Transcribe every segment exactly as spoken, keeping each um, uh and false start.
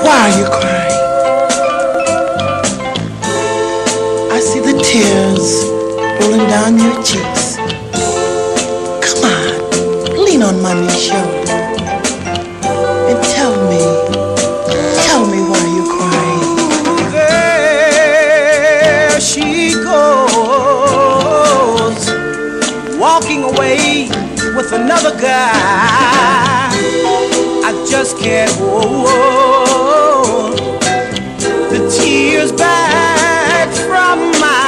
Why are you crying? I see the tears rolling down your cheeks. Come on, lean on mommy's shoulder and tell me, tell me why you're crying. There she goes, walking away with another guy. I just can't hold the tears back from my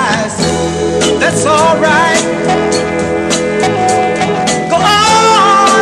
eyes. That's all right. Go on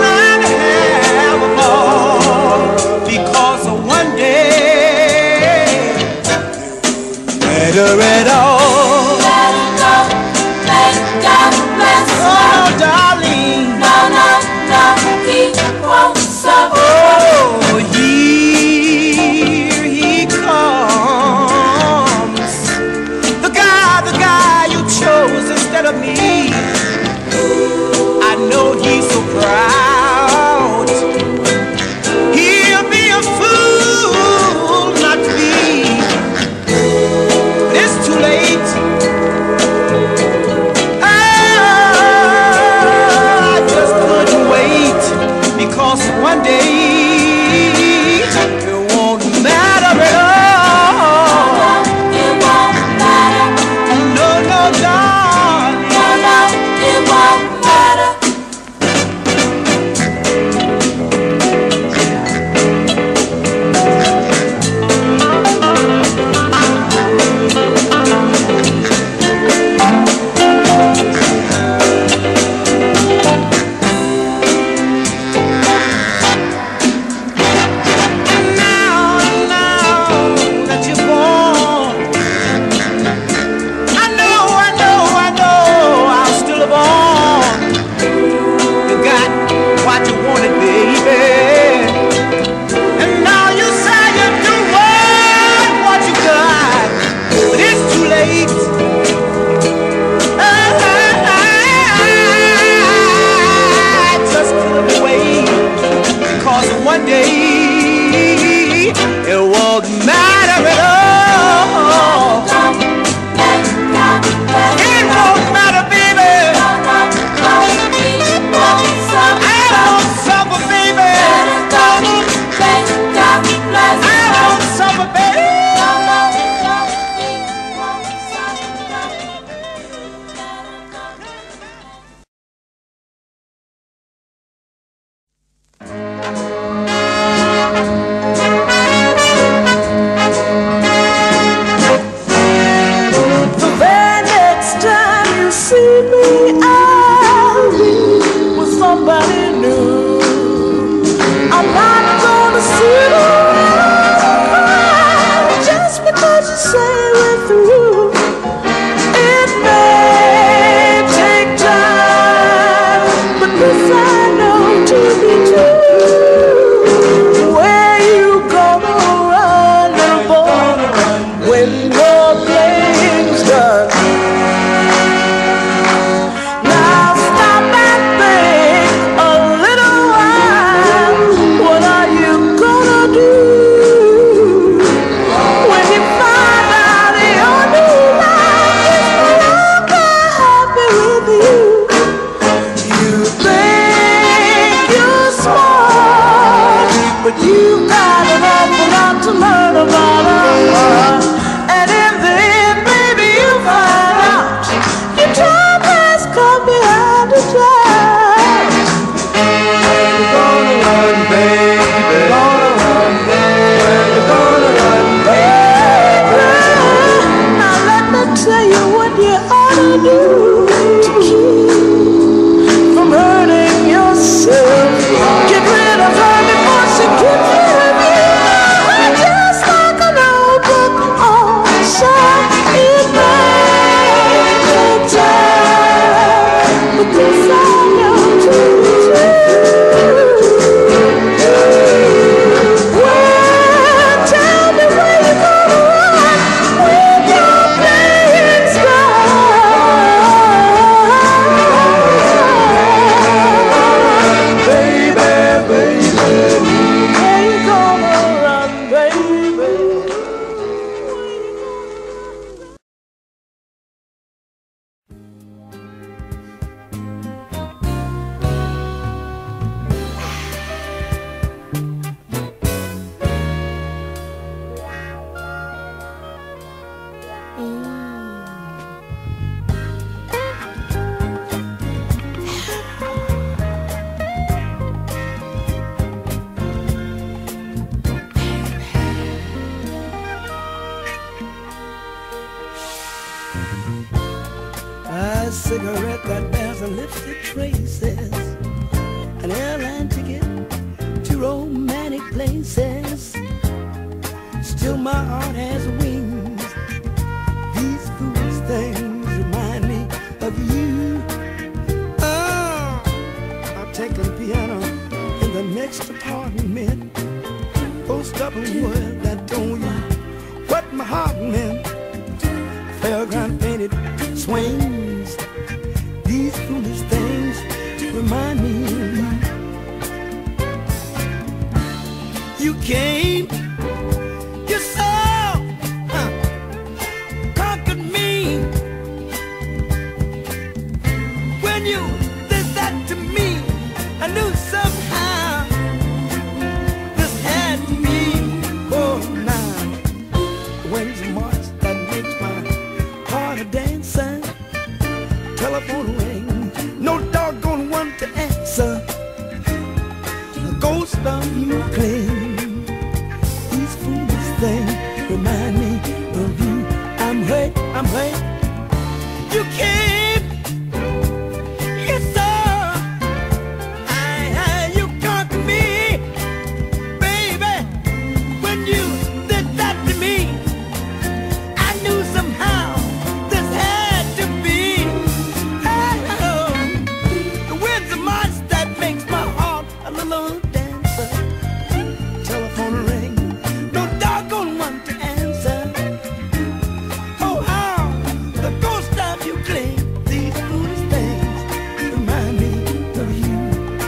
cigarette that bears the lipstick traces, an airline ticket to romantic places. Still my heart has wings. These foolish things remind me of you. Oh, I'll take the piano in the next apartment. Those stubborn words that told you what my heart meant. Fairground painted swings. These foolish things remind me of you. You came, you saw, uh, conquered me. When you did that to me, I knew somehow this had to be. Oh, now the winds of March that makes my heart a dancer. Telephone ring, no doggone one to answer. The ghost of you claim. These foolish things remind me of you. I'm hurt, I'm hurt. You came, you saw, I, I, you conquered me, baby. When you did that to me, I knew somehow this had to be. Oh, the winds of March that makes my heart a little dancer. Telephone ring, no doggone one to answer. Oh, how the ghost of you claim. These foolish things remind me of you.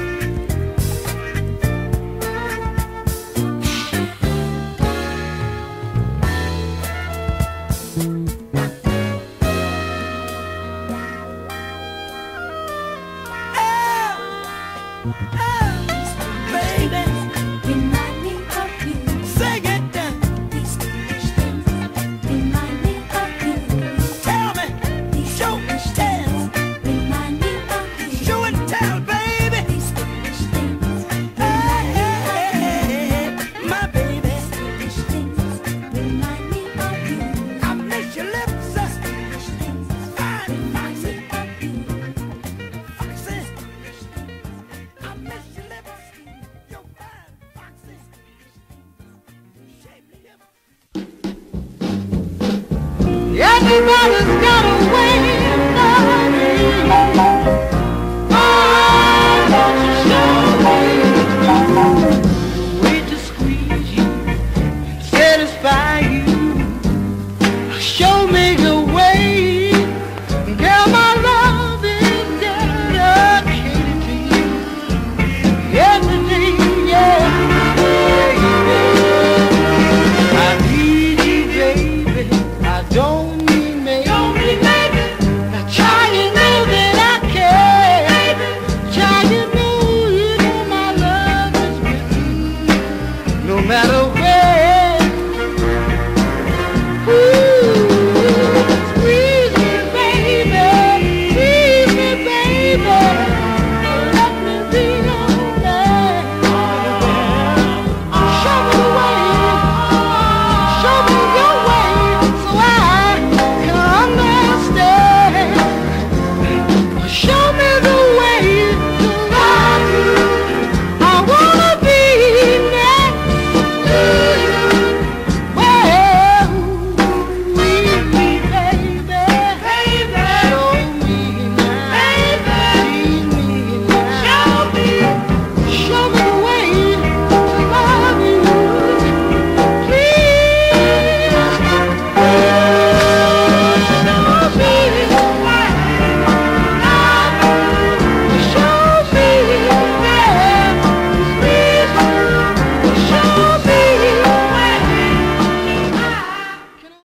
Oh, oh, baby, Remind me of you. sing it down. These foolish things remind me of you. Tell me, These show, foolish tell, things remind me of you. show and tell, baby. These foolish things Hey, remind hey, me hey, of you. hey, my baby. These foolish things remind me of you. I miss your lips, uh, Foolish things fine, remind foxy, me of you. foxy. Foolish things I miss your lips, you're fine, foxy. Shapely lips. Everybody's got a way